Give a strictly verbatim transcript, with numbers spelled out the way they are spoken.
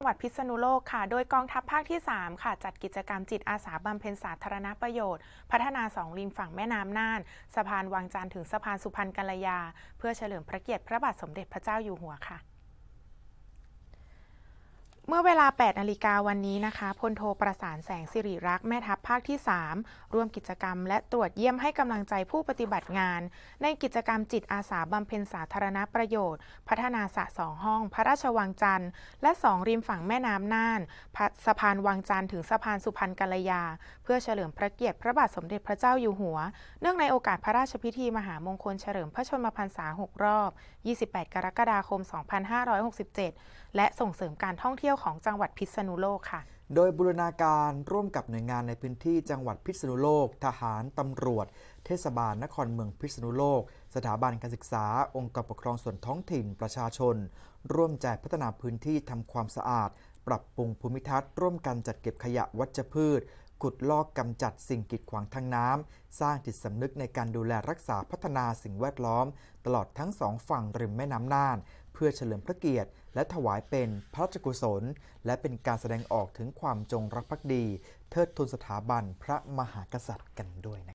จังหวัดพิษณุโลกค่ะโดยกองทัพภาคที่สามค่ะจัดกิจกรรมจิตอาสาบำเพ็ญสาธารณประโยชน์พัฒนาสองริมฝั่งแม่น้ำน่านสะพานวังจันทร์ถึงสะพานสุพรรณกัลยาเพื่อเฉลิมพระเกียรติพระบาทสมเด็จพระเจ้าอยู่หัวค่ะเมื่อเวลา แปดนาฬิกาวันนี้นะคะพลโทประสานแสงสิริรักษ์แม่ทัพภาคที่สามร่วมกิจกรรมและตรวจเยี่ยมให้กำลังใจผู้ปฏิบัติงานในกิจกรรมจิตอาสาบำเพ็ญสาธารณประโยชน์พัฒนาสระสองห้องพระราชวังจันทร์และสองริมฝั่งแม่น้ำน่านสะพานวังจันทร์ถึงสะพานสุพรรณกัลยาเพื่อเฉลิมพระเกียรติพระบาทสมเด็จพระเจ้าอยู่หัวเนื่องในโอกาสพระราชพิธีมหามงคลเฉลิมพระชนมพรรษาหกรอบยี่สิบแปดกรกฎาคมสองพันห้าร้อยหกสิบเจ็ดและส่งเสริมการท่องเที่ยวของจังหวัดพิษณุโลกค่ะโดยบูรณาการร่วมกับหน่วยงานในพื้นที่จังหวัดพิษณุโลกทหารตำรวจเทศบาลนครเมืองพิษณุโลกสถาบันการศึกษาองค์กรปกครองส่วนท้องถิ่นประชาชนร่วมใจพัฒนาพื้นที่ทำความสะอาดปรับปรุงภูมิทัศน์ร่วมกันจัดเก็บขยะวัชพืชขุดลอกกำจัดสิ่งกีดขวางทางน้ำสร้างจิตสำนึกในการดูแลรักษาพัฒนาสิ่งแวดล้อมตลอดทั้งสองฝั่งริมแม่น้ำน่านเพื่อเฉลิมพระเกียรติและถวายเป็นพระราชกุศลและเป็นการแสดงออกถึงความจงรักภักดีเทิดทูนสถาบันพระมหากษัตริย์กันด้วย